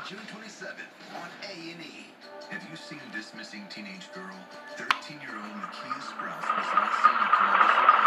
June 27th on A&E. Have you seen This Missing Teenage Girl? 13-year-old Makia Sprouse was last seen in Columbus,